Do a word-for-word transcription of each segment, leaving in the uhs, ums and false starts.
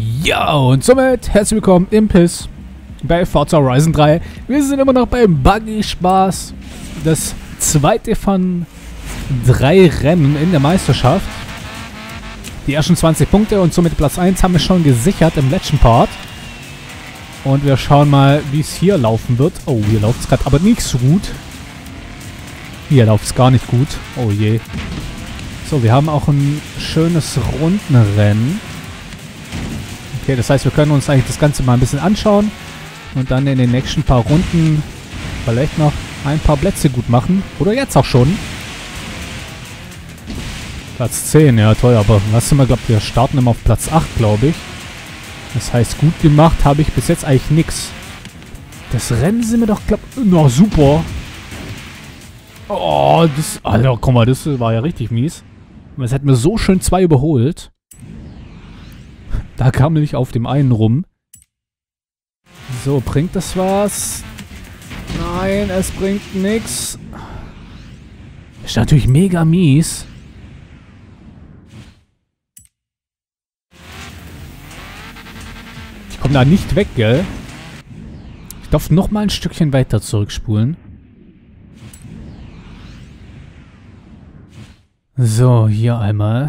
Ja, und somit herzlich willkommen im Piss bei Forza Horizon drei. Wir sind immer noch beim Buggy-Spaß. Das zweite von drei Rennen in der Meisterschaft. Die ersten zwanzig Punkte und somit Platz eins haben wir schon gesichert im letzten Part. Und wir schauen mal, wie es hier laufen wird. Oh, hier läuft es gerade aber nicht so gut. Hier läuft es gar nicht gut. Oh je. So, wir haben auch ein schönes Rundenrennen. Okay, das heißt, wir können uns eigentlich das Ganze mal ein bisschen anschauen. Und dann in den nächsten paar Runden vielleicht noch ein paar Plätze gut machen. Oder jetzt auch schon. Platz zehn, ja toll, aber was sind wir, glaube wir starten immer auf Platz acht, glaube ich. Das heißt, gut gemacht habe ich bis jetzt eigentlich nichts. Das Rennen sind wir doch, glaube ich, noch super. Oh, das, Alter, guck mal, das war ja richtig mies. Es hätten wir so schön zwei überholt. Da kam nämlich auf dem einen rum. So, bringt das was? Nein, es bringt nichts. Ist natürlich mega mies. Ich komme da nicht weg, gell? Ich darf noch mal ein Stückchen weiter zurückspulen. So, hier einmal.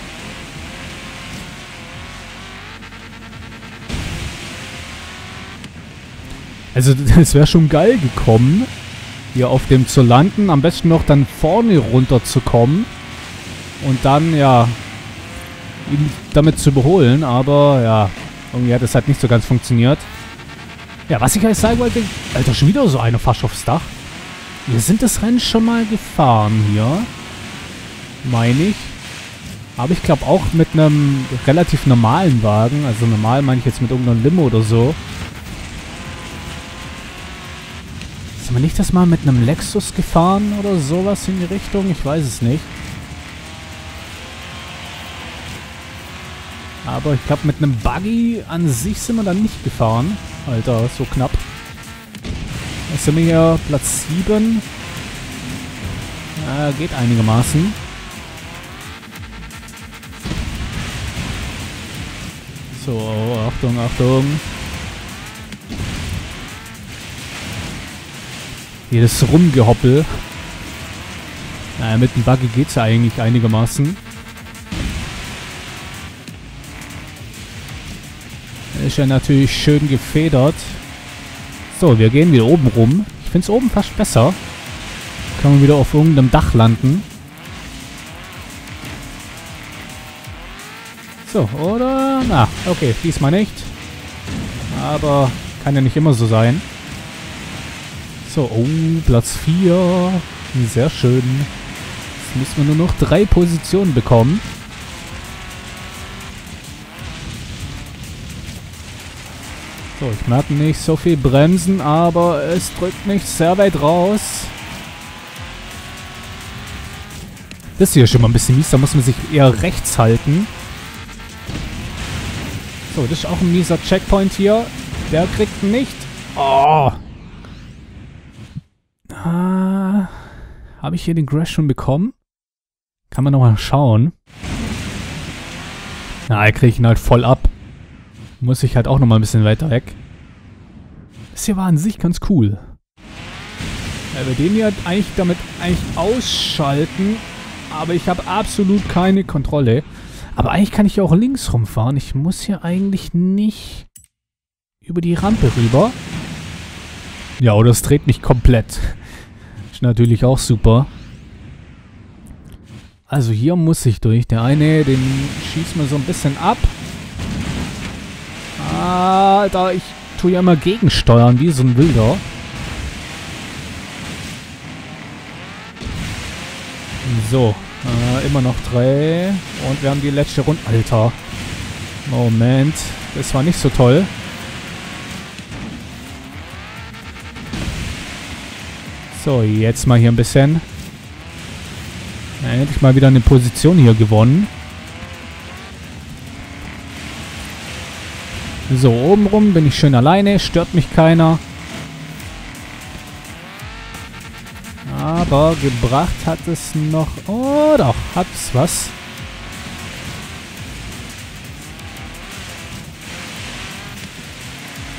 Also, es wäre schon geil gekommen, hier auf dem zu landen. Am besten noch dann vorne runter zu kommen. Und dann, ja, ihn damit zu überholen. Aber, ja, irgendwie hat es halt nicht so ganz funktioniert. Ja, was ich eigentlich sagen wollte, Alter, schon wieder so eine fast aufs Dach. Wir sind das Rennen schon mal gefahren hier. Meine ich. Aber ich glaube auch mit einem relativ normalen Wagen. Also normal meine ich jetzt mit irgendeiner Limo oder so. Sind wir nicht das mal mit einem Lexus gefahren oder sowas in die Richtung? Ich weiß es nicht. Aber ich glaube mit einem Buggy an sich sind wir dann nicht gefahren. Alter, so knapp. Jetzt sind wir hier Platz sieben. Äh, geht einigermaßen. So, Achtung, Achtung. Jedes Rumgehoppel. Naja, mit dem Buggy geht es ja eigentlich einigermaßen. Ist ja natürlich schön gefedert. So, wir gehen wieder oben rum. Ich finde es oben fast besser. Kann man wieder auf irgendeinem Dach landen. So, oder? Na, okay, diesmal nicht. Aber kann ja nicht immer so sein. So, oh, Platz vier. Sehr schön. Jetzt müssen wir nur noch drei Positionen bekommen. So, ich merke nicht so viel Bremsen, aber es drückt mich sehr weit raus. Das hier ist schon mal ein bisschen mies, da muss man sich eher rechts halten. So, das ist auch ein mieser Checkpoint hier. Der kriegt nicht. Oh. Ah, habe ich hier den Crash schon bekommen? Kann man nochmal schauen. Na, er kriegt ihn halt voll ab. Muss ich halt auch nochmal ein bisschen weiter weg. Das hier war an sich ganz cool. Ja, wir den hier eigentlich damit eigentlich ausschalten. Aber ich habe absolut keine Kontrolle. Aber eigentlich kann ich ja auch links rumfahren. Ich muss hier eigentlich nicht über die Rampe rüber. Ja, oder es dreht mich komplett. Ist natürlich auch super. Also hier muss ich durch. Der eine, den schießt mir so ein bisschen ab. Alter, ich tue ja immer gegensteuern, wie so ein Wilder. So. Äh, immer noch drei. Und wir haben die letzte Runde. Alter. Moment. Das war nicht so toll. So, jetzt mal hier ein bisschen. Ja, endlich mal wieder eine Position hier gewonnen. So, obenrum bin ich schön alleine. Stört mich keiner. Aber gebracht hat es noch... Oh, doch, hat es was.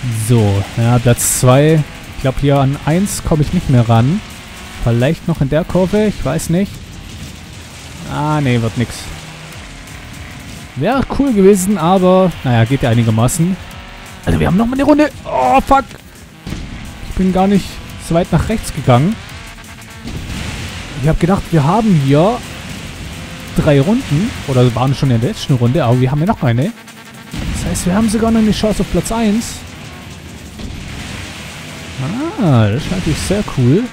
So, ja, Platz zwei. Ich glaube, hier an eins komme ich nicht mehr ran. Vielleicht noch in der Kurve, ich weiß nicht. Ah, nee, wird nix. Wäre cool gewesen, aber naja, geht ja einigermaßen. Also wir haben noch mal eine Runde. Oh, fuck. Ich bin gar nicht so weit nach rechts gegangen. Ich habe gedacht, wir haben hier drei Runden. Oder waren schon in der letzten Runde, aber wir haben ja noch eine. Das heißt, wir haben sogar noch eine Chance auf Platz eins. Ah, das ist natürlich sehr cool.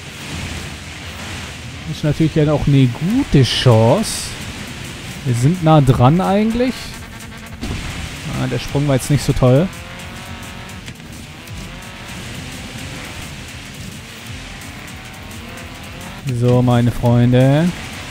Das ist natürlich dann auch eine gute Chance. Wir sind nah dran eigentlich. Ah, der Sprung war jetzt nicht so toll. So, meine Freunde.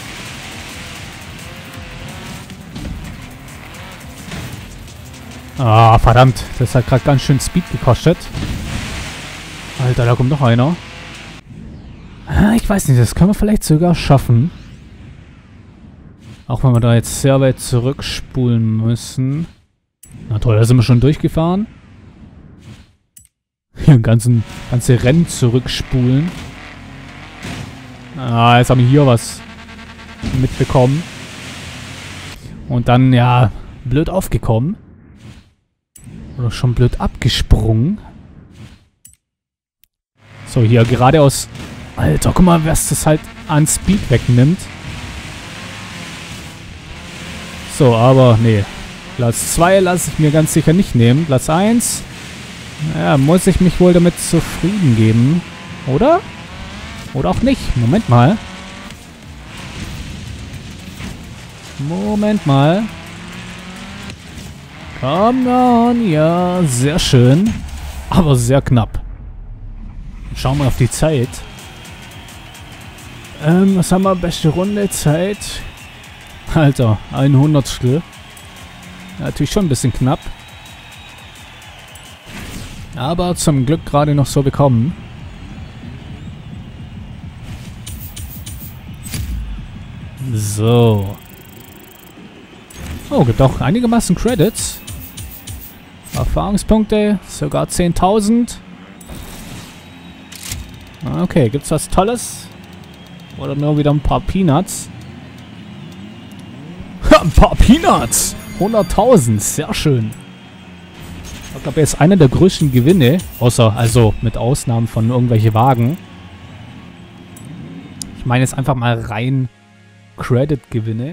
Ah, verdammt. Das hat gerade ganz schön Speed gekostet. Alter, da kommt noch einer. Ah, ich weiß nicht, das können wir vielleicht sogar schaffen. Auch wenn wir da jetzt sehr weit zurückspulen müssen. Na toll, da sind wir schon durchgefahren. Hier ein ganzen, ganze Rennen zurückspulen. Ah, jetzt haben wir hier was mitbekommen. Und dann, ja, blöd aufgekommen. Oder schon blöd abgesprungen. So, hier geradeaus. Alter, guck mal, was das halt an Speed wegnimmt. So, aber nee. Platz zwei lasse ich mir ganz sicher nicht nehmen. Platz eins. Ja, muss ich mich wohl damit zufrieden geben. Oder? Oder auch nicht. Moment mal. Moment mal. Come on, ja, sehr schön. Aber sehr knapp. Schauen wir auf die Zeit. Ähm, was haben wir? Beste Runde, Zeit. Alter, ein Hundertstel. Natürlich schon ein bisschen knapp. Aber zum Glück gerade noch so bekommen. So. Oh, gibt auch einigermaßen Credits. Erfahrungspunkte, sogar zehntausend. Okay, gibt's was Tolles? Oder nur wieder ein paar Peanuts? Ein paar Peanuts! hunderttausend, sehr schön. Ich glaube, jetzt einer der größten Gewinne, außer, also mit Ausnahmen von irgendwelche Wagen. Ich meine jetzt einfach mal rein Credit-Gewinne.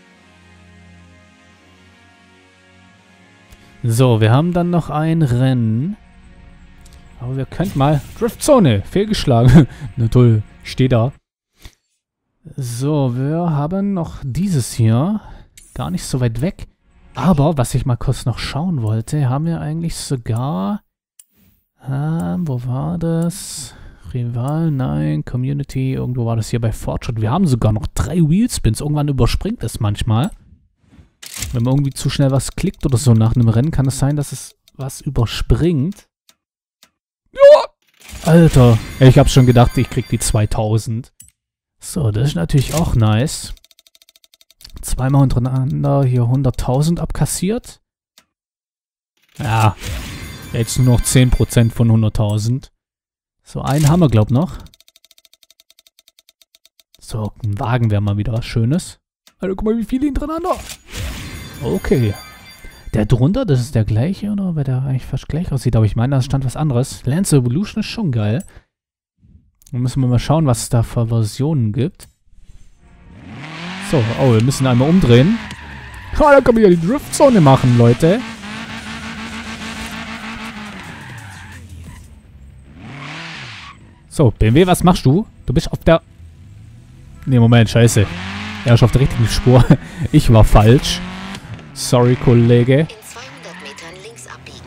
So, wir haben dann noch ein Rennen. Aber wir könnten mal... Driftzone, fehlgeschlagen. Na toll, ich stehe da. So, wir haben noch dieses hier. Gar nicht so weit weg. Aber, was ich mal kurz noch schauen wollte, haben wir eigentlich sogar... Ähm, wo war das? Rival, nein, Community, irgendwo war das hier bei Fortschritt. Wir haben sogar noch drei Wheelspins. Irgendwann überspringt es manchmal. Wenn man irgendwie zu schnell was klickt oder so nach einem Rennen, kann es sein, dass es was überspringt. Ja! Alter, ich habe schon gedacht, ich krieg die zweitausend. So, das ist natürlich auch nice. Zweimal hintereinander hier hunderttausend abkassiert. Ja, jetzt nur noch zehn Prozent von hunderttausend. So, einen haben wir, glaub noch. So, ein Wagen wäre mal wieder was Schönes. Alter, guck mal, wie viele hintereinander. Okay. Der drunter, das ist der gleiche, oder? Weil der eigentlich fast gleich aussieht. Aber ich meine, da stand was anderes. Lance Evolution ist schon geil. Dann müssen wir mal schauen, was es da für Versionen gibt. So, oh, wir müssen einmal umdrehen. Oh, da können wir ja die Driftzone machen, Leute. So, B M W, was machst du? Du bist auf der... Ne, Moment, scheiße. Er ist auf der richtigen Spur. Ich war falsch. Sorry, Kollege. In zweihundert Metern links abbiegen.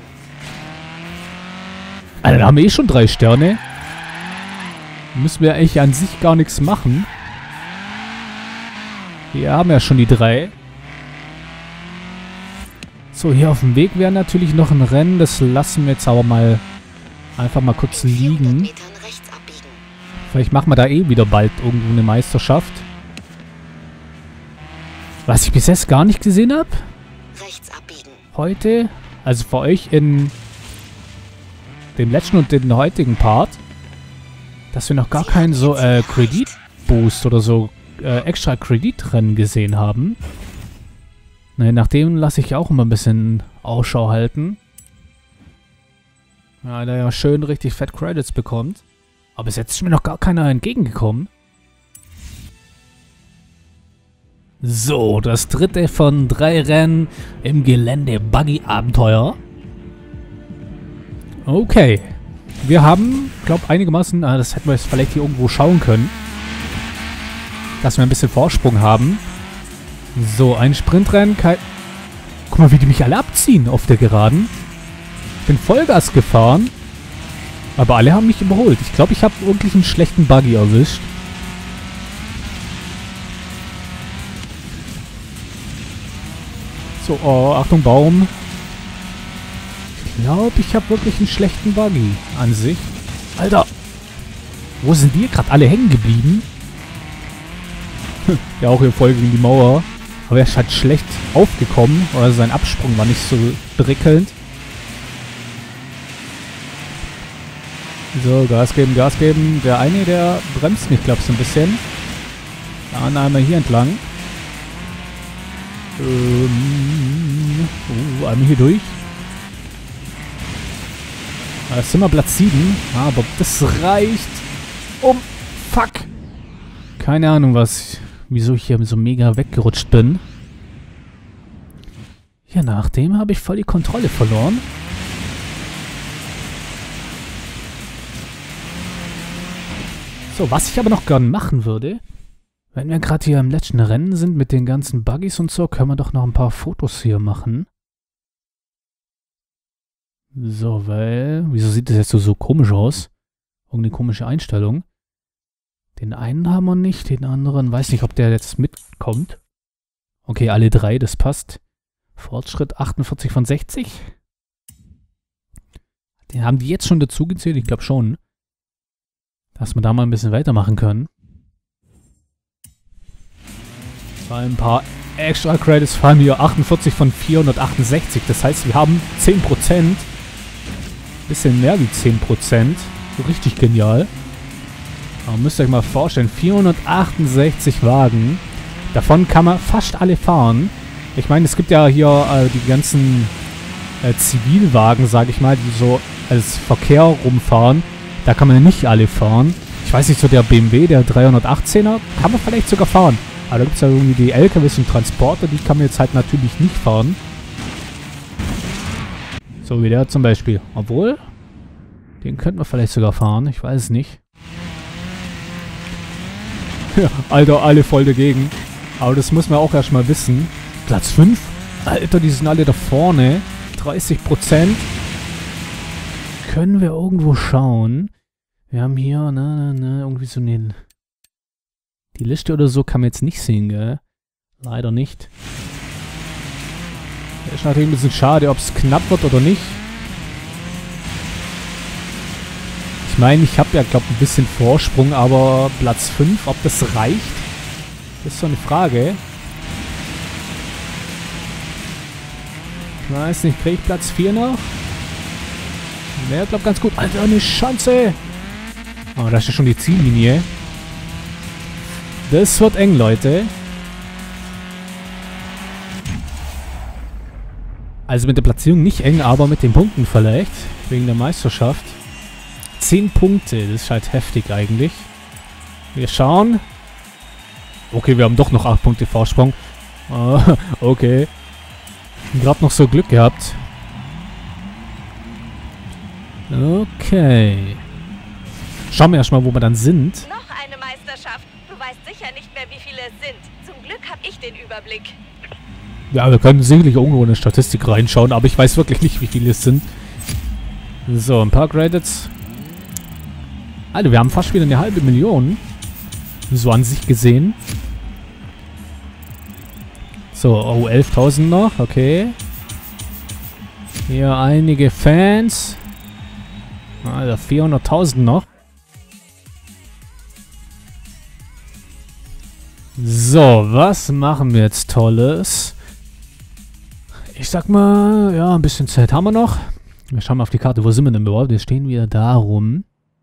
Alter, da haben wir eh schon drei Sterne. Müssen wir eigentlich an sich gar nichts machen. Wir haben ja schon die drei. So, hier auf dem Weg wäre natürlich noch ein Rennen. Das lassen wir jetzt aber mal einfach mal kurz liegen. Vielleicht machen wir da eh wieder bald irgendwo eine Meisterschaft. Was ich bis jetzt gar nicht gesehen habe. Rechts abbiegen. Heute. Also für euch in dem letzten und dem heutigen Part, dass wir noch gar keinen so äh, Kreditboost oder so äh, extra Kreditrennen gesehen haben. Ne, nach dem lasse ich auch immer ein bisschen Ausschau halten. Ja, der ja schön richtig fett Credits bekommt. Aber bis jetzt ist mir noch gar keiner entgegengekommen. So, das dritte von drei Rennen im Gelände-Buggy-Abenteuer. Okay. Wir haben, glaube einigermaßen, ah, das hätten wir jetzt vielleicht hier irgendwo schauen können, dass wir ein bisschen Vorsprung haben. So, ein Sprintrennen. Kein Guck mal, wie die mich alle abziehen auf der Geraden. Ich bin Vollgas gefahren. Aber alle haben mich überholt. Ich glaube, ich habe wirklich einen schlechten Buggy erwischt. So, oh, Achtung, Baum. Ich glaube, ich habe wirklich einen schlechten Buggy an sich. Alter! Wo sind die gerade alle hängen geblieben? Ja, auch hier voll gegen die Mauer. Aber er ist halt schlecht aufgekommen. Oder sein Absprung war nicht so prickelnd. So, Gas geben, Gas geben. Der eine, der bremst mich, glaube ich, so ein bisschen. Der andere einmal hier entlang. Ähm, uh, einmal hier durch. Das sind wir Platz sieben. Aber das reicht. Oh, fuck. Keine Ahnung, was, wieso ich hier so mega weggerutscht bin. Ja, nachdem habe ich voll die Kontrolle verloren. So, was ich aber noch gern machen würde, wenn wir gerade hier im letzten Rennen sind mit den ganzen Buggys und so, können wir doch noch ein paar Fotos hier machen. So, weil... Wieso sieht das jetzt so, so komisch aus? Irgendeine komische Einstellung. Den einen haben wir nicht, den anderen... Weiß nicht, ob der jetzt mitkommt. Okay, alle drei, das passt. Fortschritt achtundvierzig von sechzig. Den haben die jetzt schon dazu gezählt? Ich glaube schon. Dass wir da mal ein bisschen weitermachen können. Bei ein paar extra Credits fallen wir achtundvierzig von vierhundertachtundsechzig. Das heißt, wir haben zehn Prozent. Bisschen mehr wie zehn Prozent. So richtig genial. Aber müsst ihr euch mal vorstellen, vierhundertachtundsechzig Wagen. Davon kann man fast alle fahren. Ich meine, es gibt ja hier äh, die ganzen äh, Zivilwagen, sage ich mal, die so als Verkehr rumfahren. Da kann man ja nicht alle fahren. Ich weiß nicht, so der B M W, der dreihundertachtzehner, kann man vielleicht sogar fahren. Aber da gibt es ja irgendwie die L K Ws und Transporter, die kann man jetzt halt natürlich nicht fahren. So wie der zum Beispiel. Obwohl, den könnten wir vielleicht sogar fahren, ich weiß es nicht. Ja, Alter, alle voll dagegen. Aber das muss man auch erstmal wissen. Platz fünf? Alter, die sind alle da vorne. dreißig Prozent. Können wir irgendwo schauen? Wir haben hier, ne, ne, irgendwie so eine... Die Liste oder so kann man jetzt nicht sehen, gell? Leider nicht. Ist natürlich ein bisschen schade, ob es knapp wird oder nicht. Ich meine, ich habe ja, glaube ich, ein bisschen Vorsprung, aber Platz fünf, ob das reicht? Das ist so eine Frage. Ich weiß nicht, kriege ich Platz vier noch? Wäre, glaube ich, ganz gut. Alter, eine Chance! Oh, da ist ja schon die Ziellinie. Das wird eng, Leute. Also mit der Platzierung nicht eng, aber mit den Punkten vielleicht. Wegen der Meisterschaft. Zehn Punkte, das ist halt heftig eigentlich. Wir schauen. Okay, wir haben doch noch acht Punkte Vorsprung. Oh, okay. Gerade noch so Glück gehabt. Okay. Schauen wir erstmal, wo wir dann sind. Noch eine Meisterschaft. Du weißt sicher nicht mehr, wie viele es sind. Zum Glück habe ich den Überblick. Ja, wir können sicherlich irgendwo in eine Statistik reinschauen, aber ich weiß wirklich nicht, wie viele es sind. So, ein paar Credits. Alter, wir haben fast wieder eine halbe Million. So an sich gesehen. So, oh, elftausend noch, okay. Hier einige Fans. Alter, vierhunderttausend noch. So, was machen wir jetzt Tolles? Ich sag mal, ja, ein bisschen Zeit haben wir noch. Wir schauen mal auf die Karte. Wo sind wir denn überhaupt? Wir stehen wieder da rum.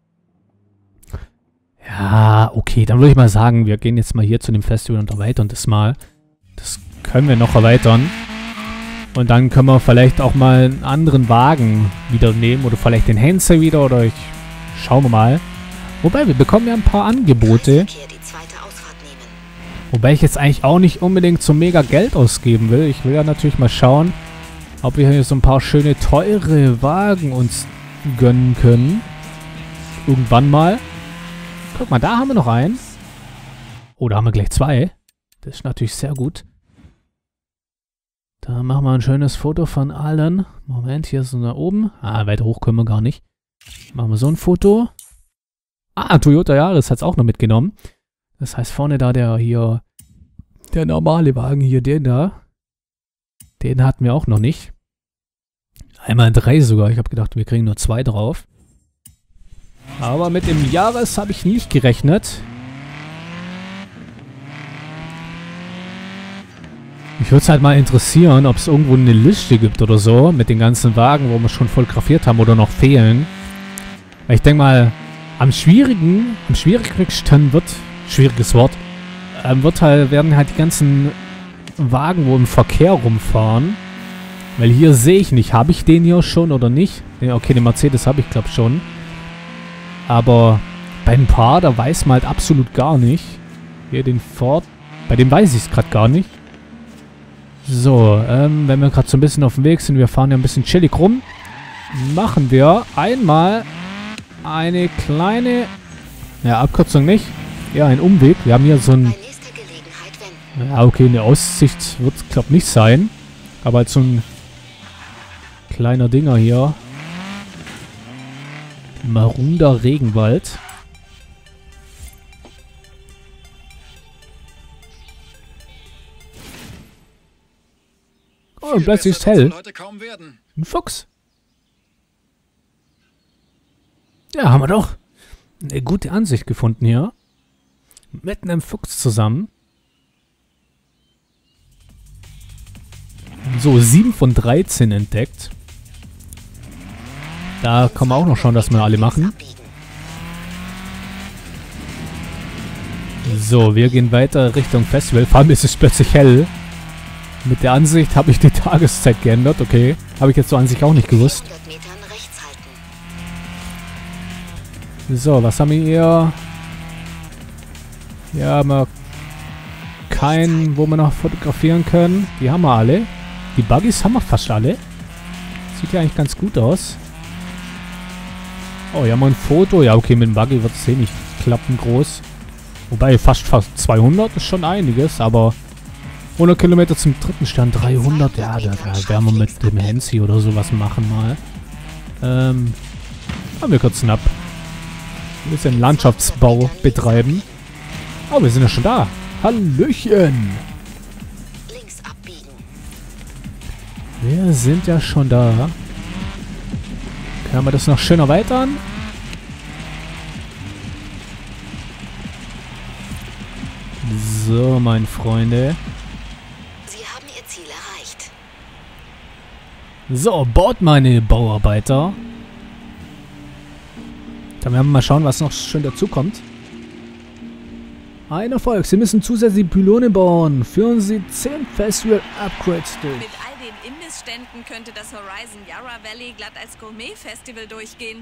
Ja, okay. Dann würde ich mal sagen, wir gehen jetzt mal hier zu dem Festival und erweitern das mal. Das können wir noch erweitern. Und dann können wir vielleicht auch mal einen anderen Wagen wieder nehmen. Oder vielleicht den Hänzer wieder. Oder ich... Schauen wir mal. Wobei, wir bekommen ja ein paar Angebote. Die zweite Ausfahrt nehmen. Wobei ich jetzt eigentlich auch nicht unbedingt so mega Geld ausgeben will. Ich will ja natürlich mal schauen, ob wir hier so ein paar schöne, teure Wagen uns gönnen können. Irgendwann mal. Guck mal, da haben wir noch einen. Oh, da haben wir gleich zwei. Das ist natürlich sehr gut. Da machen wir ein schönes Foto von allen. Moment, hier ist da oben. Ah, weiter hoch können wir gar nicht. Machen wir so ein Foto. Ah, Toyota Yaris hat es auch noch mitgenommen. Das heißt, vorne da der hier, der normale Wagen hier, den da. Den hatten wir auch noch nicht. Einmal drei sogar. Ich habe gedacht, wir kriegen nur zwei drauf. Aber mit dem Yaris habe ich nicht gerechnet. Mich würde es halt mal interessieren, ob es irgendwo eine Liste gibt oder so, mit den ganzen Wagen, wo wir schon fotografiert haben oder noch fehlen. Weil ich denke mal, am schwierigen, am schwierigsten wird, schwieriges Wort, ähm, wird halt, werden halt die ganzen Wagen, wo im Verkehr rumfahren. Weil hier sehe ich nicht, habe ich den hier schon oder nicht? Ja, okay, den Mercedes habe ich glaube schon. Aber bei ein paar, da weiß man halt absolut gar nicht. Hier den Ford, bei dem weiß ich es gerade gar nicht. So, ähm, wenn wir gerade so ein bisschen auf dem Weg sind, wir fahren ja ein bisschen chillig rum, machen wir einmal eine kleine, ja, Abkürzung nicht, eher ein Umweg. Wir haben hier so ein, Bei nächster Gelegenheit wenden. ja, okay, eine Aussicht wird es, glaube ich, nicht sein. Aber halt so ein kleiner Dinger hier. Marunder Regenwald. Oh, und plötzlich ist hell. Ein Fuchs. Ja, haben wir doch eine gute Ansicht gefunden hier. Mit einem Fuchs zusammen. So, sieben von dreizehn entdeckt. Da kann man auch noch schauen, dass wir alle machen. So, wir gehen weiter Richtung Festival. Vor allem ist es plötzlich hell. Mit der Ansicht habe ich die Tageszeit geändert. Okay, habe ich jetzt so an sich auch nicht gewusst. hundert Metern rechts halten. So, was haben wir hier? Hier haben wir keinen, wo wir noch fotografieren können. Die haben wir alle. Die Buggies haben wir fast alle. Sieht ja eigentlich ganz gut aus. Oh, hier haben wir ein Foto. Ja, okay, mit dem Buggy wird es eh nicht klappen groß. Wobei, fast, fast zweihundert ist schon einiges, aber hundert Kilometer zum dritten Stern, dreihundert, ja, da, da werden wir mit dem Hansi oder sowas machen mal. Ähm, haben wir kurz knapp. Ein bisschen Landschaftsbau betreiben. Oh, wir sind ja schon da. Hallöchen! Links abbiegen. Wir sind ja schon da. Können wir das noch schön erweitern? So, meine Freunde. Sie haben Ihr Ziel erreicht. So, baut meine Bauarbeiter. Dann werden wir mal schauen, was noch schön dazu kommt. Ein Erfolg. Sie müssen zusätzliche Pylone bauen. Führen Sie zehn Festival Upgrades durch. Mit all den Imbissständen könnte das Horizon Yarra Valley glatt als Gourmet-Festival durchgehen.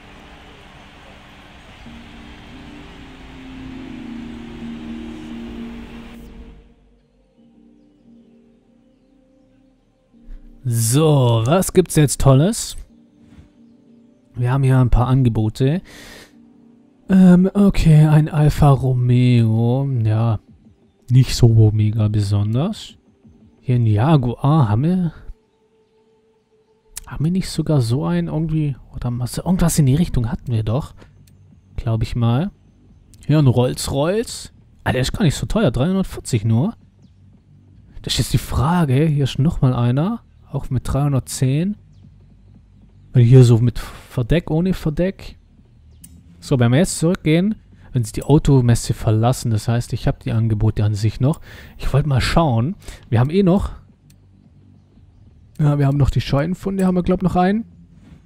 So, was gibt's jetzt Tolles? Wir haben hier ein paar Angebote. Ähm, okay, ein Alfa Romeo. Ja, nicht so mega besonders. Hier ein Jaguar. Haben wir... Haben wir nicht sogar so einen irgendwie... Oder was, irgendwas in die Richtung hatten wir doch. Glaube ich mal. Hier ein Rolls-Royce. Ah, der ist gar nicht so teuer. dreihundertvierzig nur. Das ist jetzt die Frage. Hier ist nochmal einer. Auch mit dreihundertzehn. Und hier so mit Verdeck, ohne Verdeck. So, wenn wir jetzt zurückgehen, wenn Sie die Automesse verlassen, das heißt, ich habe die Angebote an sich noch. Ich wollte mal schauen. Wir haben eh noch... Ja, wir haben noch die Scheunenfunde, haben wir, glaube ich, noch einen.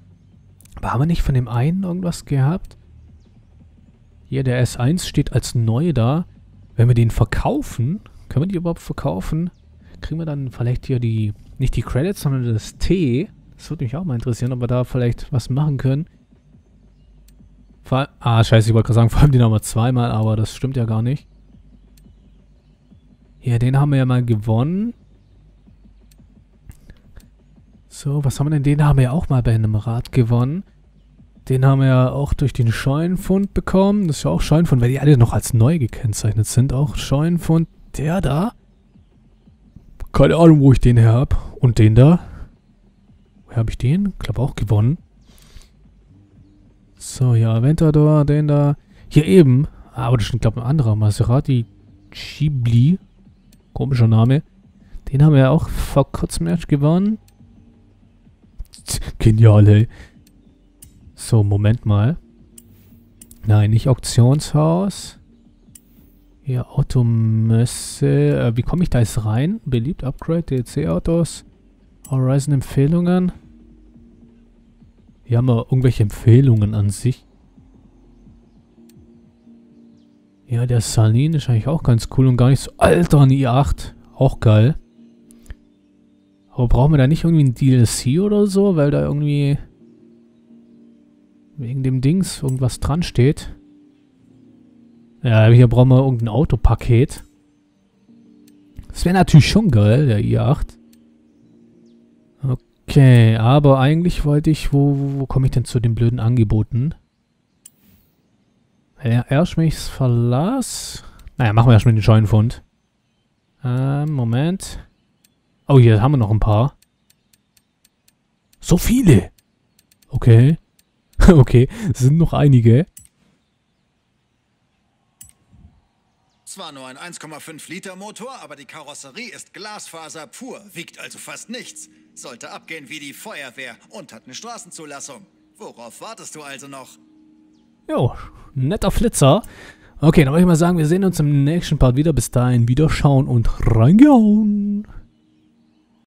Aber haben wir nicht von dem einen irgendwas gehabt? Hier, der S eins steht als neu da. Wenn wir den verkaufen, können wir die überhaupt verkaufen? Kriegen wir dann vielleicht hier die, nicht die Credits, sondern das T. Das würde mich auch mal interessieren, ob wir da vielleicht was machen können. Vor, ah, scheiße, ich wollte gerade sagen, vor allem den haben wir zweimal, aber das stimmt ja gar nicht. Ja, den haben wir ja mal gewonnen. So, was haben wir denn? Den haben wir ja auch mal bei einem Rad gewonnen. Den haben wir ja auch durch den Scheunenfund bekommen. Das ist ja auch Scheunenfund, weil die alle noch als neu gekennzeichnet sind. Auch Scheunenfund. Der da. Keine Ahnung, wo ich den her habe. Und den da. Woher habe ich den? Ich glaube auch gewonnen. So, ja, Aventador, den da. Hier eben. Aber das ist, glaube ich, ein anderer. Maserati Ghibli. Komischer Name. Den haben wir ja auch vor kurzem erst gewonnen. Genial, ey. So, Moment mal. Nein, nicht Auktionshaus. Hier, Automesse. Äh, wie komme ich da jetzt rein? Beliebt, Upgrade, D L C-Autos. Horizon-Empfehlungen. Hier haben wir irgendwelche Empfehlungen an sich. Ja, der Salin ist eigentlich auch ganz cool und gar nicht so... Alter, ein i acht. Auch geil. Aber brauchen wir da nicht irgendwie ein D L C oder so? Weil da irgendwie... wegen dem Dings irgendwas dran steht. Ja, hier brauchen wir irgendein Autopaket. Das wäre natürlich schon geil, der i acht. Okay, aber eigentlich wollte ich... Wo, wo, wo komme ich denn zu den blöden Angeboten? Ja, erst wenn ich es verlasse... Naja, machen wir erst mit den Scheunenfund. Ähm, Moment. Oh, hier haben wir noch ein paar. So viele! Okay. Okay, es sind noch einige. Zwar nur ein eins Komma fünf Liter Motor, aber die Karosserie ist Glasfaser pur, wiegt also fast nichts. Sollte abgehen wie die Feuerwehr und hat eine Straßenzulassung. Worauf wartest du also noch? Jo, netter Flitzer. Okay, dann würde ich mal sagen, wir sehen uns im nächsten Part wieder. Bis dahin, wieder schauen und reingehauen.